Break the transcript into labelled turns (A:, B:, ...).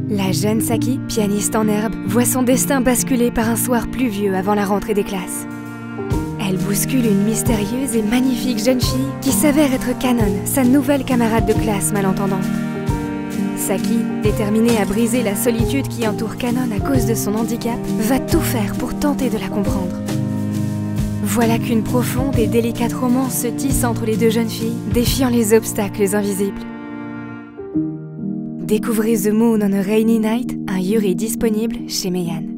A: La jeune Saki, pianiste en herbe, voit son destin basculer par un soir pluvieux avant la rentrée des classes. Elle bouscule une mystérieuse et magnifique jeune fille qui s'avère être Kanon, sa nouvelle camarade de classe malentendante. Saki, déterminée à briser la solitude qui entoure Kanon à cause de son handicap, va tout faire pour tenter de la comprendre. Voilà qu'une profonde et délicate romance se tisse entre les deux jeunes filles, défiant les obstacles invisibles. Découvrez The Moon on a Rainy Night, un Yuri disponible chez Meian.